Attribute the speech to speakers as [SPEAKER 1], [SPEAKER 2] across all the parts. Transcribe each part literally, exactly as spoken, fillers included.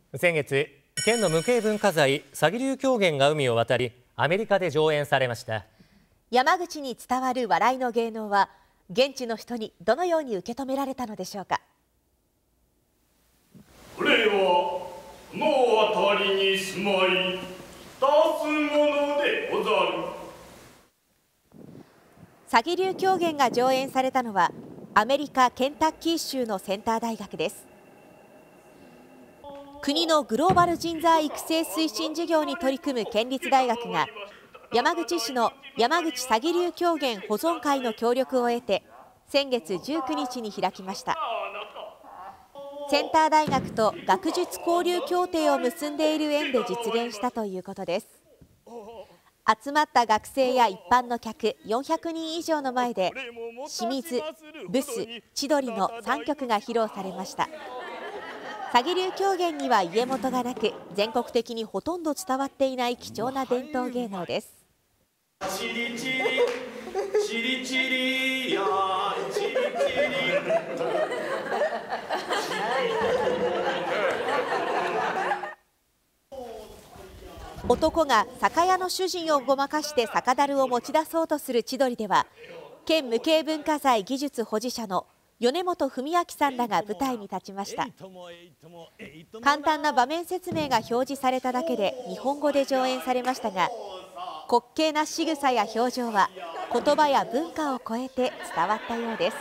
[SPEAKER 1] 先月、県の無形文化財鷺流狂言が海を渡り、アメリカで上演されました。
[SPEAKER 2] 山口に伝わる笑いの芸能は、現地の人にどのように受け止められたのでしょうか。
[SPEAKER 3] これはこの辺りに住まいたすものでござる。
[SPEAKER 2] 鷺流狂言が上演されたのは、アメリカ・ケンタッキー州のセンター大学です。国のグローバル人材育成推進事業に取り組む県立大学が、山口市の山口鷺流狂言保存会の協力を得て、先月じゅうくにちに開きました。センター大学と学術交流協定を結んでいる縁で実現したということです。集まった学生や一般の客よんひゃくにん以上の前で、清水、ブス、千鳥のさんきょくが披露されました。鷺流狂言には家元がなく、全国的にほとんど伝わっていない貴重な伝統芸能です。チリチリチリチリやチリチリ男が酒屋の主人をごまかして酒樽を持ち出そうとする千鳥では、県無形文化財技術保持者の米本文明さんらが舞台に立ちました。簡単な場面説明が表示されただけで日本語で上演されましたが、滑稽な仕草や表情は言葉や文化を超えて伝わったようです。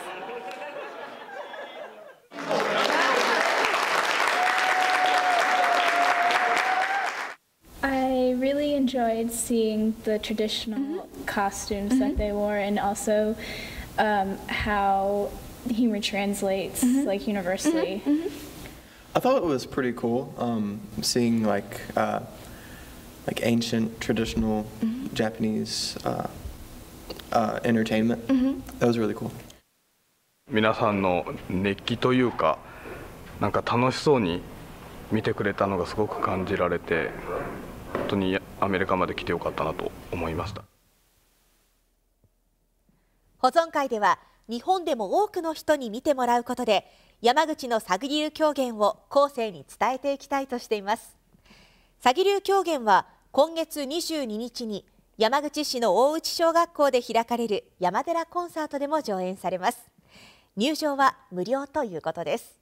[SPEAKER 4] I really enjoyed seeing the traditional costumes mm-hmm. that they wore, and also um, how humor translates mm-hmm. like universally.
[SPEAKER 5] Mm-hmm. Mm-hmm. I thought it was pretty cool um, seeing like uh, like ancient traditional mm-hmm. Japanese uh, uh, entertainment. Mm-hmm. That was really cool.
[SPEAKER 6] 皆さんの熱気というか、なんか楽しそうに見てくれたのがすごく感じられて、本当にアメリカまで来てよかったなと思いました。
[SPEAKER 2] 保存会では、日本でも多くの人に見てもらうことで、山口の鷺流狂言を後世に伝えていきたいとしています。鷺流狂言は今月にじゅうににちに山口市の大内小学校で開かれる山寺コンサートでも上演されます。入場は無料ということです。